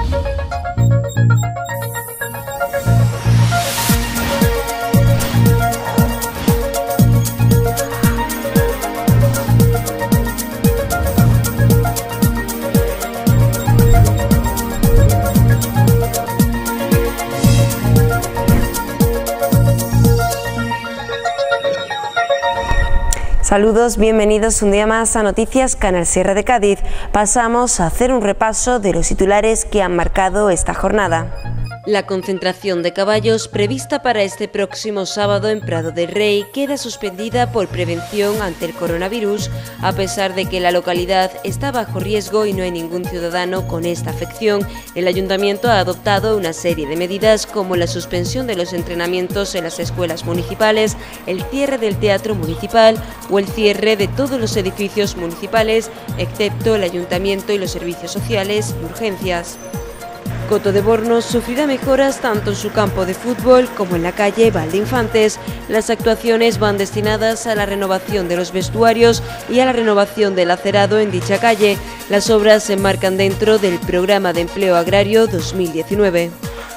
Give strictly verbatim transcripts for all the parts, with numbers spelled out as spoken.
Saludos, bienvenidos un día más a Noticias Canal Sierra de Cádiz. Pasamos a hacer un repaso de los titulares que han marcado esta jornada. La concentración de caballos prevista para este próximo sábado en Prado del Rey queda suspendida por prevención ante el coronavirus, a pesar de que la localidad está bajo riesgo y no hay ningún ciudadano con esta afección. El ayuntamiento ha adoptado una serie de medidas como la suspensión de los entrenamientos en las escuelas municipales, el cierre del teatro municipal o el cierre de todos los edificios municipales, excepto el ayuntamiento y los servicios sociales y urgencias. Coto de Bornos sufrirá mejoras tanto en su campo de fútbol como en la calle Valdeinfantes. Las actuaciones van destinadas a la renovación de los vestuarios y a la renovación del acerado en dicha calle. Las obras se enmarcan dentro del Programa de Empleo Agrario dos mil diecinueve.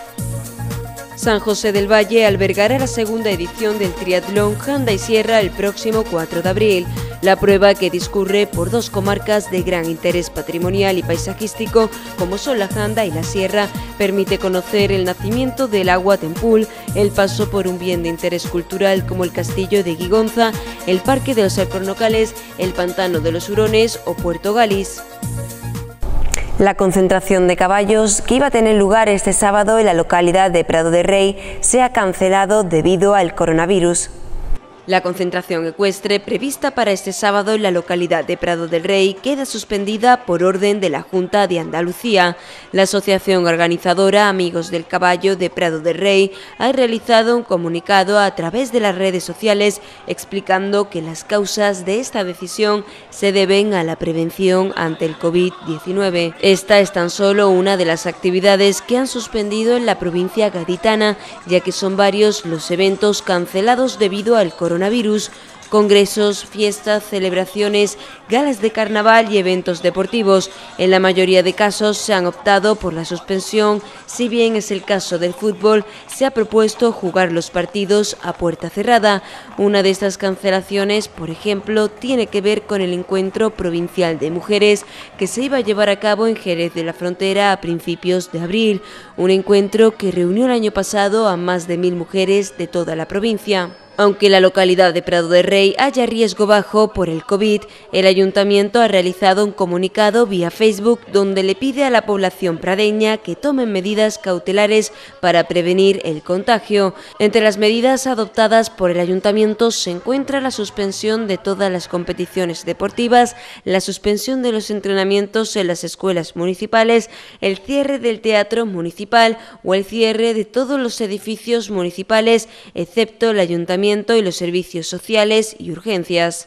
San José del Valle albergará la segunda edición del triatlón Janda y Sierra el próximo cuatro de abril. La prueba, que discurre por dos comarcas de gran interés patrimonial y paisajístico, como son la Janda y la Sierra, permite conocer el nacimiento del agua Tempul, el paso por un bien de interés cultural como el Castillo de Gigonza, el Parque de los Alcornocales, el Pantano de los Hurones o Puerto Galis. La concentración de caballos que iba a tener lugar este sábado en la localidad de Prado del Rey se ha cancelado debido al coronavirus. La concentración ecuestre prevista para este sábado en la localidad de Prado del Rey queda suspendida por orden de la Junta de Andalucía. La asociación organizadora Amigos del Caballo de Prado del Rey ha realizado un comunicado a través de las redes sociales explicando que las causas de esta decisión se deben a la prevención ante el COVID diecinueve. Esta es tan solo una de las actividades que han suspendido en la provincia gaditana, ya que son varios los eventos cancelados debido al coronavirus. coronavirus, congresos, fiestas, celebraciones, galas de carnaval y eventos deportivos. En la mayoría de casos se han optado por la suspensión, si bien es el caso del fútbol, se ha propuesto jugar los partidos a puerta cerrada. Una de estas cancelaciones, por ejemplo, tiene que ver con el encuentro provincial de mujeres que se iba a llevar a cabo en Jerez de la Frontera a principios de abril, un encuentro que reunió el año pasado a más de mil mujeres de toda la provincia. Aunque la localidad de Prado del Rey haya riesgo bajo por el COVID, el ayuntamiento ha realizado un comunicado vía Facebook donde le pide a la población pradeña que tomen medidas cautelares para prevenir el contagio. Entre las medidas adoptadas por el ayuntamiento se encuentra la suspensión de todas las competiciones deportivas, la suspensión de los entrenamientos en las escuelas municipales, el cierre del teatro municipal o el cierre de todos los edificios municipales, excepto el ayuntamiento y los servicios sociales y urgencias.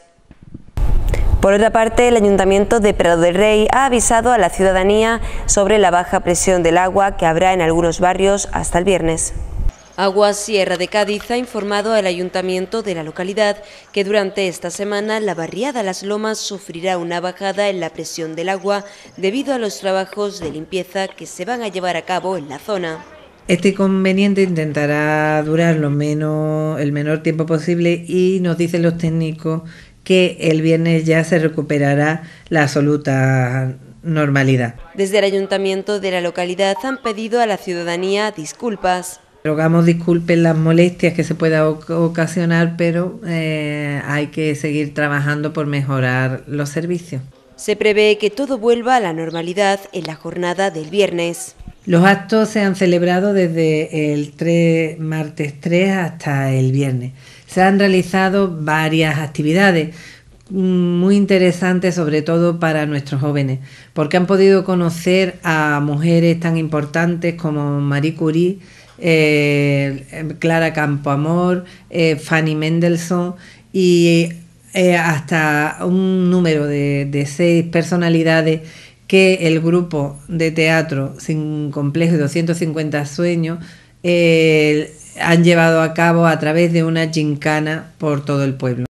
Por otra parte, el Ayuntamiento de Prado del Rey ha avisado a la ciudadanía sobre la baja presión del agua que habrá en algunos barrios hasta el viernes. Aguas Sierra de Cádiz ha informado al ayuntamiento de la localidad que durante esta semana la barriada Las Lomas sufrirá una bajada en la presión del agua debido a los trabajos de limpieza que se van a llevar a cabo en la zona. Este inconveniente intentará durar lo menos, el menor tiempo posible y nos dicen los técnicos que el viernes ya se recuperará la absoluta normalidad. Desde el ayuntamiento de la localidad han pedido a la ciudadanía disculpas. Rogamos disculpen las molestias que se pueda ocasionar, pero eh, hay que seguir trabajando por mejorar los servicios. Se prevé que todo vuelva a la normalidad en la jornada del viernes. Los actos se han celebrado desde el tres, martes tres hasta el viernes. Se han realizado varias actividades muy interesantes, sobre todo para nuestros jóvenes, porque han podido conocer a mujeres tan importantes como Marie Curie, eh, Clara Campoamor, eh, Fanny Mendelssohn y eh, hasta un número de, de seis personalidades que el grupo de teatro Sin Complejo y doscientos cincuenta Sueños eh, han llevado a cabo a través de una gincana por todo el pueblo.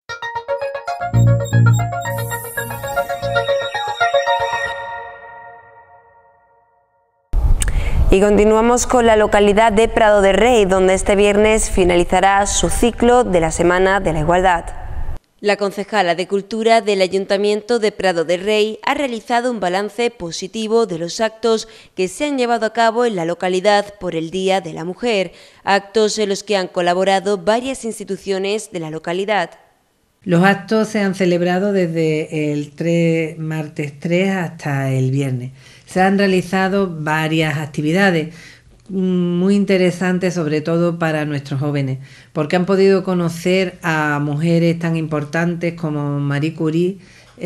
Y continuamos con la localidad de Prado de Rey, donde este viernes finalizará su ciclo de la Semana de la Igualdad. La concejala de Cultura del Ayuntamiento de Prado de Rey ha realizado un balance positivo de los actos que se han llevado a cabo en la localidad por el Día de la Mujer, actos en los que han colaborado varias instituciones de la localidad. Los actos se han celebrado desde el tres, martes tres hasta el viernes. Se han realizado varias actividades muy interesantes, sobre todo para nuestros jóvenes, porque han podido conocer a mujeres tan importantes como Marie Curie,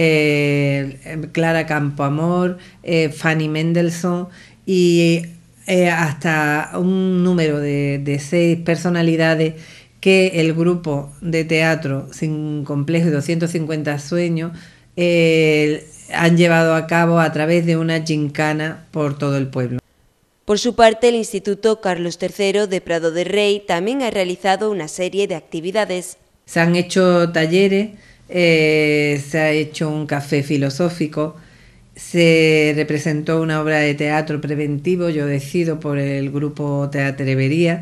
eh, Clara Campoamor, eh, Fanny Mendelssohn y eh, hasta un número de, de seis personalidades que el grupo de teatro Sin Complejo y doscientos cincuenta Sueños eh, han llevado a cabo a través de una gincana por todo el pueblo. Por su parte, el Instituto Carlos tercero de Prado de Rey también ha realizado una serie de actividades. Se han hecho talleres, eh, se ha hecho un café filosófico, se representó una obra de teatro preventivo, Yo decido, por el grupo Teatrevería.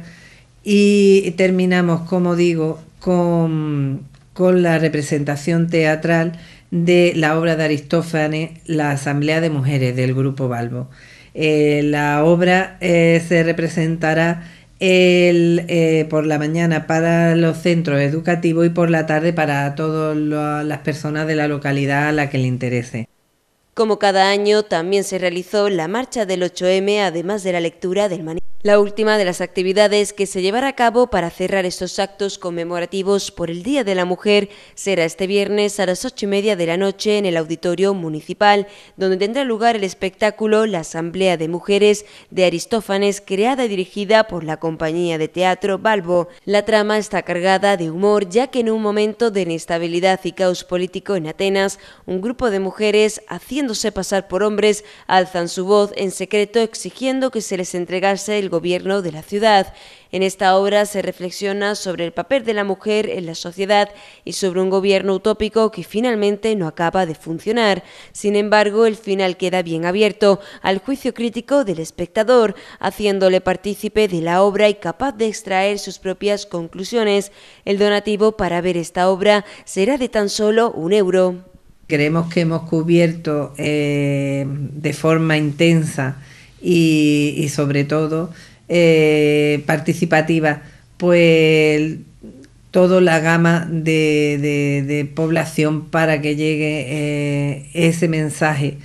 Y terminamos, como digo, con, con la representación teatral de la obra de Aristófanes, La Asamblea de Mujeres, del Grupo Balbo. Eh, la obra eh, se representará el, eh, por la mañana para los centros educativos y por la tarde para todas las personas de la localidad a la que le interese. Como cada año, también se realizó la marcha del ocho eme, además de la lectura del manifiesto. La última de las actividades que se llevará a cabo para cerrar estos actos conmemorativos por el Día de la Mujer será este viernes a las ocho y media de la noche en el Auditorio Municipal, donde tendrá lugar el espectáculo La Asamblea de Mujeres de Aristófanes, creada y dirigida por la compañía de teatro Balbo. La trama está cargada de humor, ya que en un momento de inestabilidad y caos político en Atenas, un grupo de mujeres, haciéndose pasar por hombres, alzan su voz en secreto exigiendo que se les entregase el gobierno de la ciudad. En esta obra se reflexiona sobre el papel de la mujer en la sociedad y sobre un gobierno utópico que finalmente no acaba de funcionar. Sin embargo, el final queda bien abierto al juicio crítico del espectador, haciéndole partícipe de la obra y capaz de extraer sus propias conclusiones. El donativo para ver esta obra será de tan solo un euro. Creemos que hemos cubierto eh, de forma intensa y, y sobre todo eh, participativa, pues toda la gama de, de, de población para que llegue eh, ese mensaje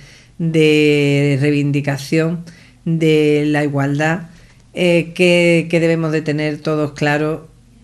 de reivindicación de la igualdad eh, que, que debemos de tener todos claros.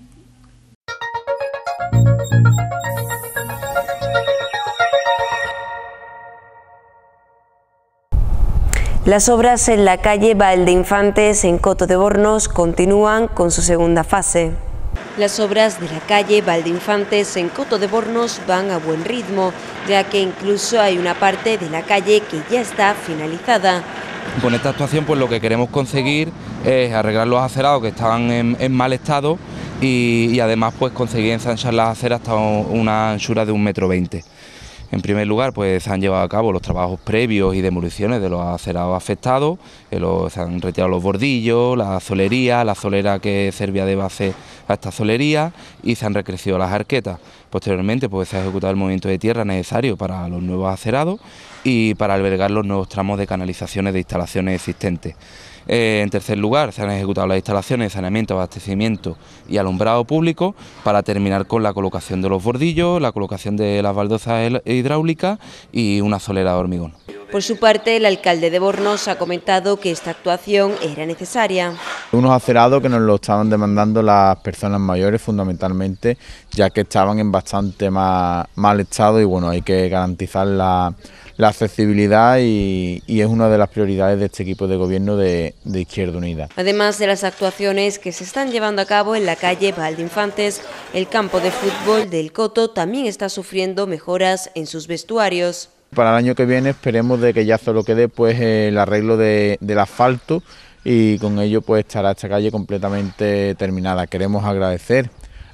Las obras en la calle Valdeinfantes en Coto de Bornos continúan con su segunda fase. Las obras de la calle Valdeinfantes en Coto de Bornos van a buen ritmo, ya que incluso hay una parte de la calle que ya está finalizada. Con esta actuación pues lo que queremos conseguir es arreglar los acerados que estaban en, en mal estado y, y además pues conseguir ensanchar las aceras hasta una anchura de un metro veinte. En primer lugar, pues se han llevado a cabo los trabajos previos y demoliciones de los acerados afectados, eh, los, se han retirado los bordillos, la azolería, la azolera que servía de base a esta azolería y se han recrecido las arquetas. Posteriormente, pues se ha ejecutado el movimiento de tierra necesario para los nuevos acerados y para albergar los nuevos tramos de canalizaciones de instalaciones existentes. Eh, en tercer lugar, se han ejecutado las instalaciones de saneamiento, abastecimiento y alumbrado público para terminar con la colocación de los bordillos, la colocación de las baldosas hidráulicas y una solera de hormigón. Por su parte, el alcalde de Bornos ha comentado que esta actuación era necesaria. Unos acerados que nos lo estaban demandando las personas mayores fundamentalmente, ya que estaban en bastante más, mal estado y bueno, hay que garantizar la, la accesibilidad y, y es una de las prioridades de este equipo de gobierno de, de Izquierda Unida. Además de las actuaciones que se están llevando a cabo en la calle Valdeinfantes, el campo de fútbol del Coto también está sufriendo mejoras en sus vestuarios. Para el año que viene esperemos de que ya solo quede pues el arreglo de, del asfalto y con ello pues estará esta calle completamente terminada. Queremos agradecer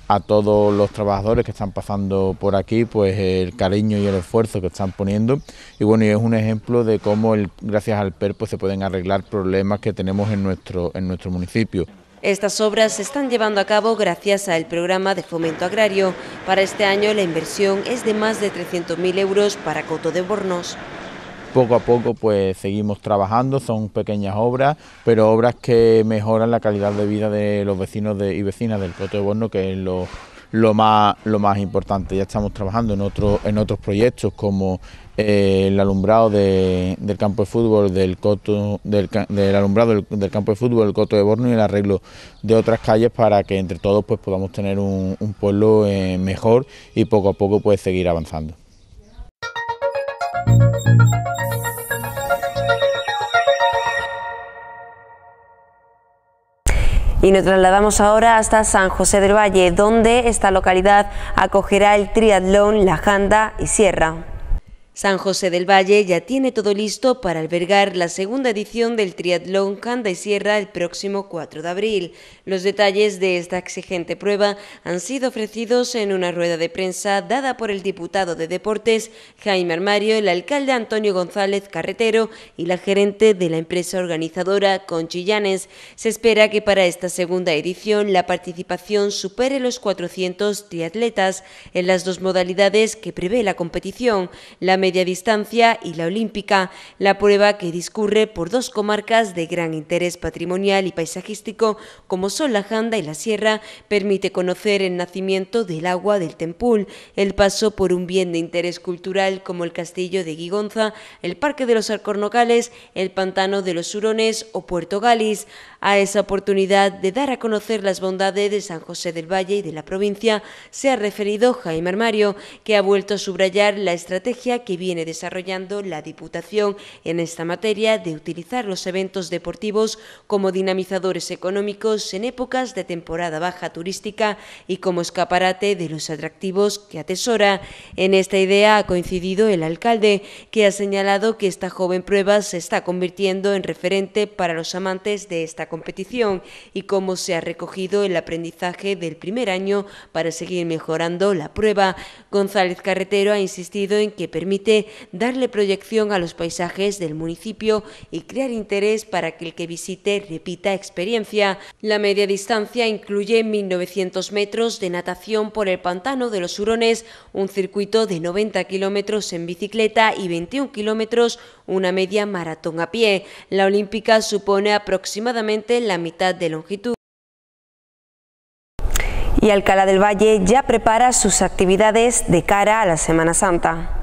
a todos los trabajadores que están pasando por aquí, pues el cariño y el esfuerzo que están poniendo, y bueno, y es un ejemplo de cómo el, gracias al P E R pues se pueden arreglar problemas que tenemos en nuestro, en nuestro municipio. Estas obras se están llevando a cabo gracias al programa de fomento agrario. Para este año la inversión es de más de trescientos mil euros para Coto de Bornos. Poco a poco pues seguimos trabajando, son pequeñas obras, pero obras que mejoran la calidad de vida de los vecinos de, y vecinas del Coto de Bornos, que es lo, lo, más, lo más importante. Ya estamos trabajando en, otro, en otros proyectos como eh, el alumbrado de, del campo de fútbol del Coto, del, del alumbrado del, del campo de fútbol del Coto de Bornos y el arreglo de otras calles para que entre todos pues podamos tener un, un pueblo eh, mejor y poco a poco pues seguir avanzando. Y nos trasladamos ahora hasta San José del Valle, donde esta localidad acogerá el triatlón La Janda y Sierra. San José del Valle ya tiene todo listo para albergar la segunda edición del triatlón Janda y Sierra el próximo cuatro de abril. Los detalles de esta exigente prueba han sido ofrecidos en una rueda de prensa dada por el diputado de Deportes Jaime Armario, el alcalde Antonio González Carretero y la gerente de la empresa organizadora Conchi Llanes. Se espera que para esta segunda edición la participación supere los cuatrocientos triatletas en las dos modalidades que prevé la competición, la media distancia y la olímpica. La prueba, que discurre por dos comarcas de gran interés patrimonial y paisajístico como son la Janda y la Sierra, permite conocer el nacimiento del agua del Tempul, el paso por un bien de interés cultural como el castillo de Guigonza, el Parque de los Alcornocales, el Pantano de los Hurones o Puerto Galis. A esa oportunidad de dar a conocer las bondades de San José del Valle y de la provincia se ha referido Jaime Armario, que ha vuelto a subrayar la estrategia que viene desarrollando la Diputación en esta materia de utilizar los eventos deportivos como dinamizadores económicos en épocas de temporada baja turística y como escaparate de los atractivos que atesora. En esta idea ha coincidido el alcalde, que ha señalado que esta joven prueba se está convirtiendo en referente para los amantes de esta competición y cómo se ha recogido el aprendizaje del primer año para seguir mejorando la prueba. González Carretero ha insistido en que permite darle proyección a los paisajes del municipio y crear interés para que el que visite repita experiencia. La media distancia incluye mil novecientos metros de natación por el Pantano de los Hurones, un circuito de noventa kilómetros en bicicleta y veintiún kilómetros, una media maratón a pie. La olímpica supone aproximadamente la mitad de longitud. Y Alcalá del Valle ya prepara sus actividades de cara a la Semana Santa.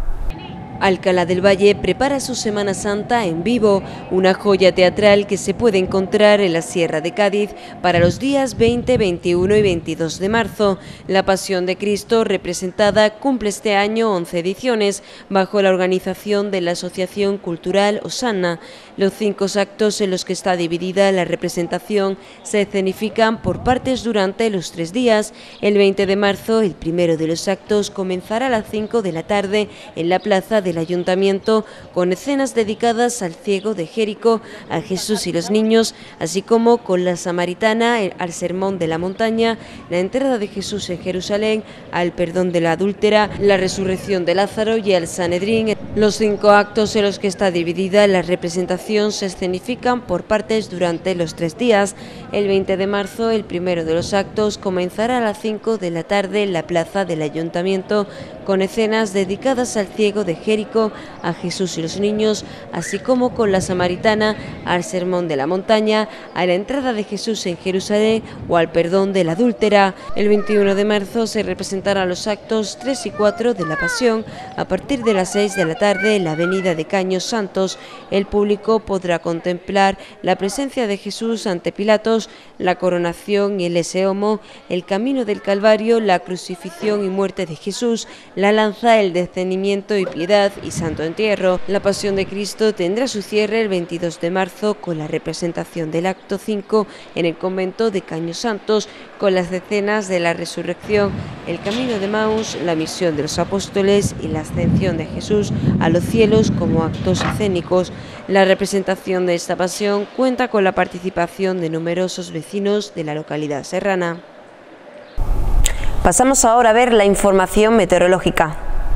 Alcalá del Valle prepara su Semana Santa en vivo, una joya teatral que se puede encontrar en la Sierra de Cádiz para los días veinte, veintiuno y veintidós de marzo. La Pasión de Cristo representada cumple este año once ediciones bajo la organización de la Asociación Cultural Osanna. Los cinco actos en los que está dividida la representación se escenifican por partes durante los tres días. El veinte de marzo, el primero de los actos, comenzará a las cinco de la tarde en la plaza del Ayuntamiento con escenas dedicadas al ciego de Jericó, a Jesús y los niños, así como con la Samaritana, al Sermón de la Montaña, la entrada de Jesús en Jerusalén, al perdón de la adúltera, la resurrección de Lázaro y al Sanedrín. Los cinco actos en los que está dividida la representación se escenifican por partes durante los tres días. El veinte de marzo, el primero de los actos, comenzará a las cinco de la tarde en la plaza del Ayuntamiento con escenas dedicadas al ciego de Jericó, a Jesús y los niños, así como con la Samaritana, al Sermón de la Montaña, a la entrada de Jesús en Jerusalén o al perdón de la adúltera. El veintiuno de marzo se representarán los actos tres y cuatro de la Pasión a partir de las seis de la tarde en la avenida de Caños Santos. El público podrá contemplar la presencia de Jesús ante Pilatos, la coronación y el ese homo, el camino del Calvario, la crucifixión y muerte de Jesús, la lanza, el descendimiento y piedad y santo entierro. La Pasión de Cristo tendrá su cierre el veintidós de marzo con la representación del acto cinco en el convento de Caños Santos, con las escenas de la resurrección, el camino de Maús, la misión de los apóstoles y la ascensión de Jesús a los cielos como actos escénicos. La representación de esta pasión cuenta con la participación de numerosos vecinos de la localidad serrana. Pasamos ahora a ver la información meteorológica.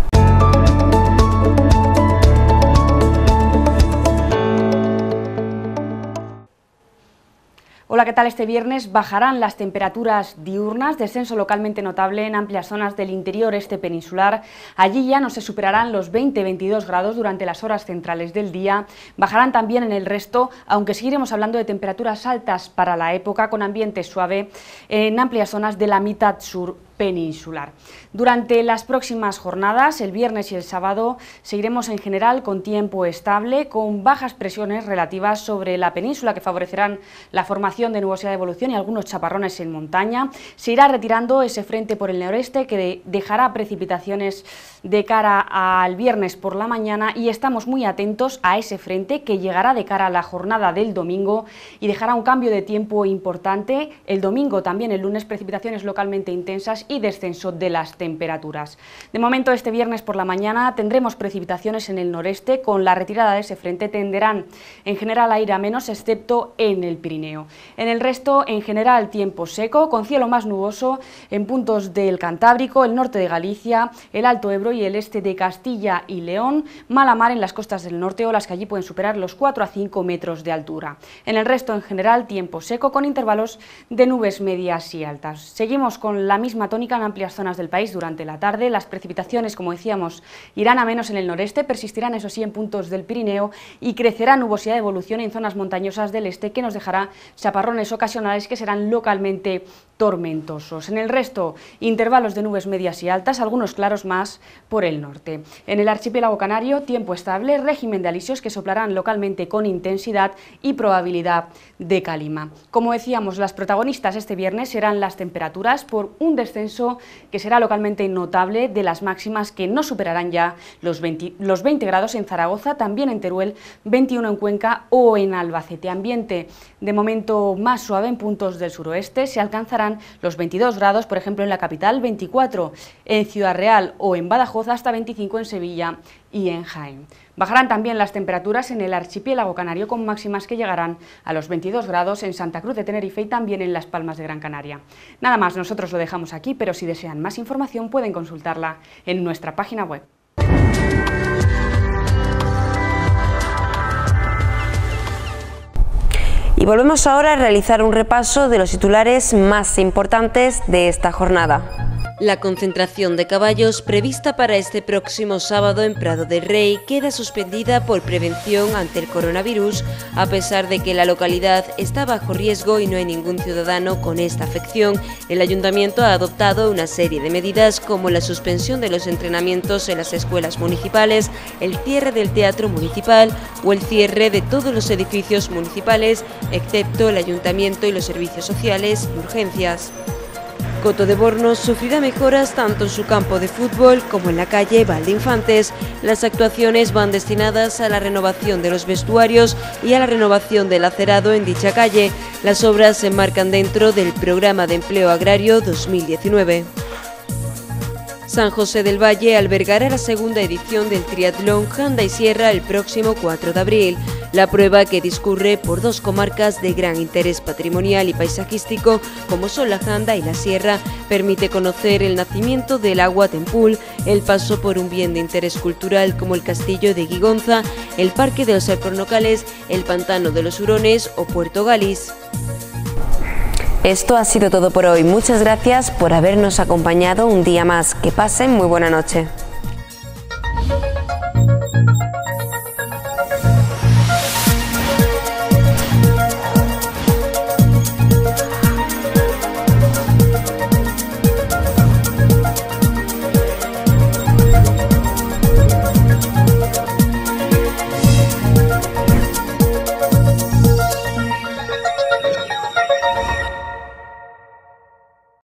Hola, ¿qué tal? Este viernes bajarán las temperaturas diurnas, descenso localmente notable en amplias zonas del interior este peninsular. Allí ya no se superarán los veinte a veintidós grados durante las horas centrales del día. Bajarán también en el resto, aunque seguiremos hablando de temperaturas altas para la época, con ambiente suave en amplias zonas de la mitad sur peninsular. Durante las próximas jornadas, el viernes y el sábado, seguiremos en general con tiempo estable, con bajas presiones relativas sobre la península que favorecerán la formación de nubosidad de evolución y algunos chaparrones en montaña. Se irá retirando ese frente por el noreste que dejará precipitaciones de cara al viernes por la mañana, y estamos muy atentos a ese frente que llegará de cara a la jornada del domingo y dejará un cambio de tiempo importante. El domingo, también el lunes, precipitaciones localmente intensas y descenso de las temperaturas. De momento, este viernes por la mañana tendremos precipitaciones en el noreste. Con la retirada de ese frente tenderán en general a ir a menos, excepto en el Pirineo. En el resto, en general, tiempo seco, con cielo más nuboso en puntos del Cantábrico, el norte de Galicia, el Alto Ebro y el este de Castilla y León, mala mar en las costas del norte, olas que allí pueden superar los cuatro a cinco metros de altura. En el resto, en general, tiempo seco con intervalos de nubes medias y altas. Seguimos con la misma tónica en amplias zonas del país durante la tarde. Las precipitaciones, como decíamos, irán a menos en el noreste, persistirán eso sí en puntos del Pirineo y crecerá nubosidad de evolución en zonas montañosas del este, que nos dejará chaparrones ocasionales que serán localmente tormentosos. En el resto, intervalos de nubes medias y altas, algunos claros más por el norte. En el archipiélago canario, tiempo estable, régimen de alisios que soplarán localmente con intensidad y probabilidad de calima. Como decíamos, las protagonistas este viernes serán las temperaturas, por un descenso que será localmente notable de las máximas, que no superarán ya los veinte, los veinte grados en Zaragoza, también en Teruel, veintiuno en Cuenca o en Albacete. Ambiente de momento más suave en puntos del suroeste, se alcanzarán los veintidós grados, por ejemplo en la capital, veinticuatro en Ciudad Real o en Badajoz, hasta veinticinco en Sevilla y en Jaén. Bajarán también las temperaturas en el archipiélago canario, con máximas que llegarán a los veintidós grados en Santa Cruz de Tenerife y también en Las Palmas de Gran Canaria. Nada más, nosotros lo dejamos aquí, pero si desean más información pueden consultarla en nuestra página web. Y volvemos ahora a realizar un repaso de los titulares más importantes de esta jornada. La concentración de caballos prevista para este próximo sábado en Prado del Rey queda suspendida por prevención ante el coronavirus, a pesar de que la localidad está bajo riesgo y no hay ningún ciudadano con esta afección. El ayuntamiento ha adoptado una serie de medidas, como la suspensión de los entrenamientos en las escuelas municipales, el cierre del teatro municipal o el cierre de todos los edificios municipales, excepto el ayuntamiento y los servicios sociales y urgencias. Coto de Bornos sufrirá mejoras tanto en su campo de fútbol como en la calle Valdeinfantes. Las actuaciones van destinadas a la renovación de los vestuarios y a la renovación del acerado en dicha calle. Las obras se enmarcan dentro del Programa de Empleo Agrario dos mil diecinueve. San José del Valle albergará la segunda edición del triatlón Janda y Sierra el próximo cuatro de abril. La prueba, que discurre por dos comarcas de gran interés patrimonial y paisajístico, como son la Janda y la Sierra, permite conocer el nacimiento del agua Tempul, el paso por un bien de interés cultural como el Castillo de Gigonza, el Parque de los Alcornocales, el Pantano de los Hurones o Puerto Galis. Esto ha sido todo por hoy. Muchas gracias por habernos acompañado un día más. Que pasen muy buena noche.